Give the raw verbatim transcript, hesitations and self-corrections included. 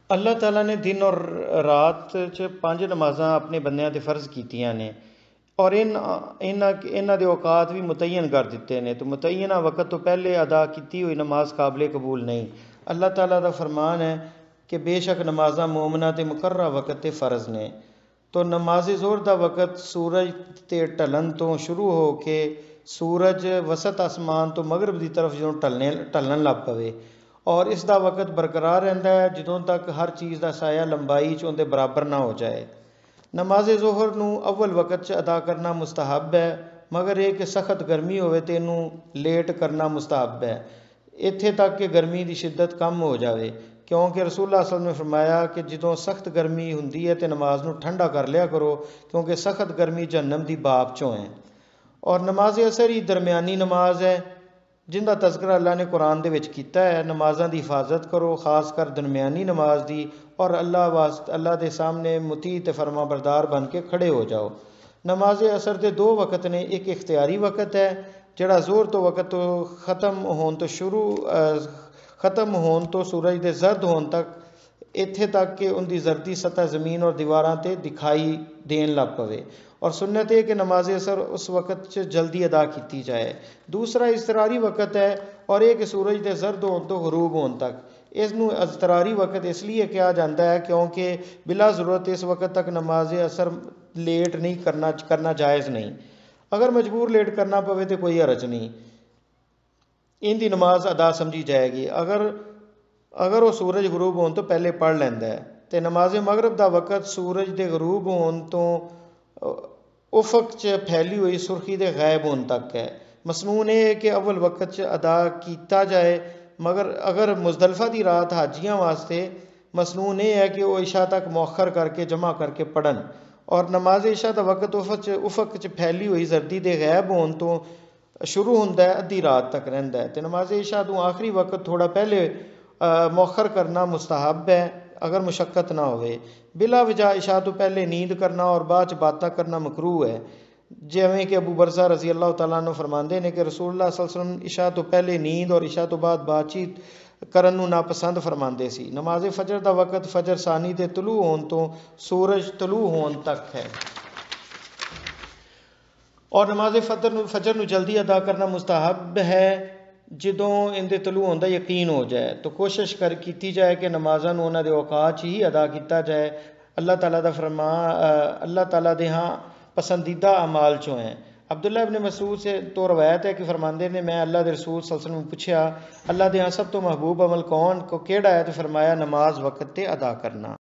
अल्लाह ताला ने दिन और रात च पंज नमाज़ां अपने बंदियां ते फ़र्ज़ कीतियां ने और इन इन्हां इन्हां दे औकात भी मुतय्यन कर दिते ने। तो मुतय्यना वक़्त तो पहले अदा की हुई नमाज काबिल कबूल नहीं। अल्लाह ताला दा फरमान है कि बेशक नमाज़ां मोमना ते मुकर्रा वक़्त ते फ़र्ज़ ने। तो नमाज ज़ोहर दा वक़्त सूरज ते ढलन तो शुरू हो के सूरज वसत आसमान तो मगरब की तरफ जो ढलने ढलन लग पवे और इसका वक़्त बरकरार रहिंदा है जदों तक हर चीज़ का साया लंबाई च उहदे बराबर ना हो जाए। नमाज ज़ोहर नूं अव्वल वक़्त च अदा करना मुस्तहब है, मगर यह कि सख्त गर्मी होवे तो इनू लेट करना मुस्तहब है, इत्थे तक कि गर्मी की शिद्दत कम हो जाए। क्योंकि रसूलुल्लाह सल्लल्लाहु अलैहि वसल्लम ने फरमाया कि जदों सख्त गर्मी हुंदी है तो नमाज नूं ठंडा कर लिया करो, क्योंकि सख्त गर्मी जहन्नम की बाप चों है। और नमाज असर ही दरम्यानी नमाज है जिंदा तज़किरा अल्लाह ने कुरान दे विच कीता है। नमाज़ां दी हिफाजत करो, खास कर दरम्यानी नमाज दी, और अल्लाह वास्त अल्लाह दे सामने मुती ते फरमा बरदार बन के खड़े हो जाओ। नमाज असर के दो वक़्त ने, एक इख्तियारी वक़्त है जिहड़ा ज़ोहर तो वक़्त तो ख़त्म होने तो शुरू ख़त्म होने तो सूरज के जर्द होने तक, इत्थे तक कि उनकी जर्दी सतह ज़मीन और दीवारां ते दिखाई देन लग पवे। और सुन्नत है कि नमाज असर उस वक़्त च जल्दी अदा की जाए। दूसरा इज़तरारी वक़्त है और एक सूरज के जर्द होने तो गरूब होने तक। इसनूं इज़तरारी वक़्त इसलिए कहा जाता है क्योंकि बिला ज़रूरत इस वक़्त तक नमाज असर लेट नहीं करना करना जायज़ नहीं। अगर मजबूर लेट करना पवे तो कोई हरज नहीं, इनकी नमाज अदा समझी जाएगी। अगर अगर वह सूरज गरूब होने तो पहले पढ़ लैंदा है। तो नमाज मगरब का वक़्त सूरज के गरूब होने तो उफक च फैली हुई सुर्खी के गायब होने तक है। मसनून यह है कि अव्वल वक़्त च अदा किया जाए, मगर अगर मुजदलफा की रात हाजियां वास्ते मसनून यह है कि वह इशा तक मौखर करके जमा करके पढ़न। और नमाज इशा का वक़्त उफक च उफक च फैली हुई जर्दी के गायब होने तो शुरू होंदा है, अद्धी रात तक रहिंदा है। तो नमाज इशा तो आखिरी वक़्त थोड़ा पहले मौखर करना मुस्तहब है अगर मुशक्कत ना होवे। बिला वजह इशा तो पहले नींद करना और बाद बातें करना मकरूह है। जिवें कि अबू बरज़ा रज़ी अल्लाह तआला अन्हु फरमाते हैं कि रसूलुल्लाह सल्लल्लाहु अलैहि वसल्लम इशा तो पहले नींद और इशा तो बाद बातचीत करन नूं नापसंद फरमाते सी। नमाज फजर का वक़्त फजर सानी के तलू होने तो सूरज तलू होने तक है। और नमाज फजर फजर नूं जल्दी अदा करना मुस्तहब है जदों इनके तलू होने का यकीन हो जाए। तो कोशिश कर की जाए कि नमाज़ां नूं उन्हां दे औकात ही अदा किया जाए। अल्लाह ताला दा फरमा अल्लाह ताला दे हाँ पसंदीदा अमाल चों है। अब्दुल्ला इब्न मसूद से तो रवायत है कि फरमाते ने मैं अल्लाह के रसूल सल्लल्लाहु अलैहि वसल्लम पूछा अल्लाह दे हाँ सब तो महबूब अमल कौन को केड़ा है, तो फरमाया नमाज वक़्त ते अदा करना।